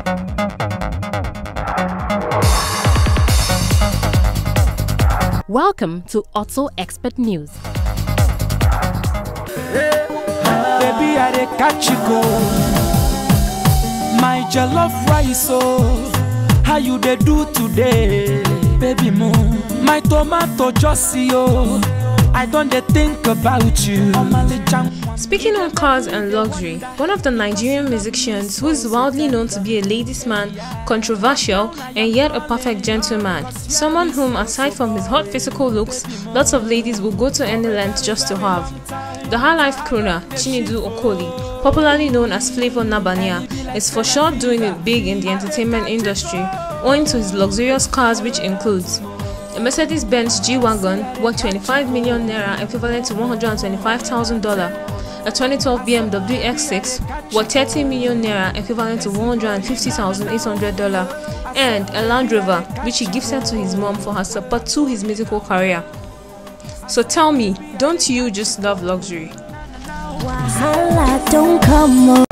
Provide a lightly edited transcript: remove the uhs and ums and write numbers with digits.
Welcome to Auto Expert News. Baby, I dey catch you go. My jollof rice, oh, how you dey do today, baby mo? My tomato just see, oh, I don't dey think about you. Speaking on cars and luxury, one of the Nigerian musicians who is widely known to be a ladies' man, controversial, and yet a perfect gentleman, someone whom, aside from his hot physical looks, lots of ladies will go to any length just to have. The high-life crooner, Chinedu Okoli, popularly known as Flavor Nabania, is for sure doing it big in the entertainment industry, owing to his luxurious cars, which includes a Mercedes-Benz G-Wagon worth 25 million naira, equivalent to $125,000, a 2012 BMW X6 worth 30 million naira, equivalent to $150,800, and a Land Rover, which he gifted to his mom for her support to his musical career. So tell me, don't you just love luxury?